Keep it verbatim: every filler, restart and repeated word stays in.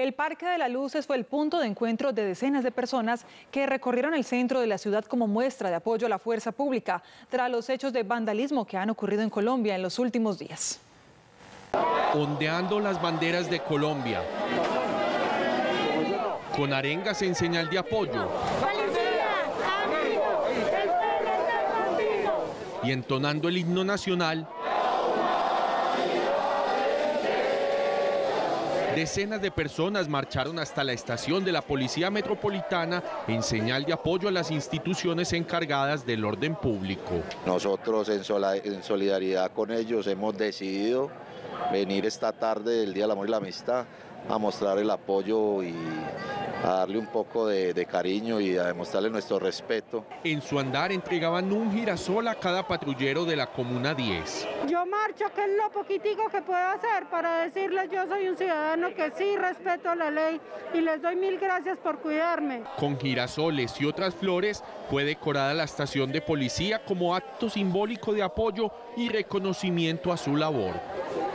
El Parque de las Luces fue el punto de encuentro de decenas de personas que recorrieron el centro de la ciudad como muestra de apoyo a la fuerza pública tras los hechos de vandalismo que han ocurrido en Colombia en los últimos días. Ondeando las banderas de Colombia, con arengas en señal de apoyo y entonando el himno nacional, decenas de personas marcharon hasta la estación de la Policía Metropolitana en señal de apoyo a las instituciones encargadas del orden público. Nosotros en solidaridad con ellos hemos decidido venir esta tarde del Día del Amor y la Amistad a mostrar el apoyo y a darle un poco de, de cariño y a demostrarle nuestro respeto. En su andar entregaban un girasol a cada patrullero de la Comuna diez. Yo marcho, que es lo poquitico que puedo hacer para decirles yo soy un ciudadano que sí respeto la ley y les doy mil gracias por cuidarme. Con girasoles y otras flores fue decorada la estación de policía como acto simbólico de apoyo y reconocimiento a su labor.